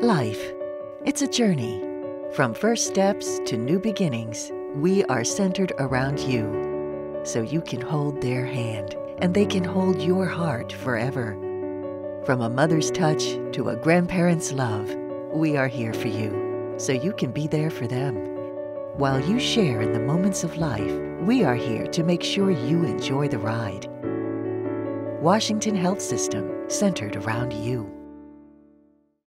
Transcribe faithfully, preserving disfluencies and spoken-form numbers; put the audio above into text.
Life. It's a journey. From first steps to new beginnings, we are centered around you, so you can hold their hand and they can hold your heart forever. From a mother's touch to a grandparent's love, we are here for you, so you can be there for them. While you share in the moments of life, we are here to make sure you enjoy the ride. Washington Health System, centered around you.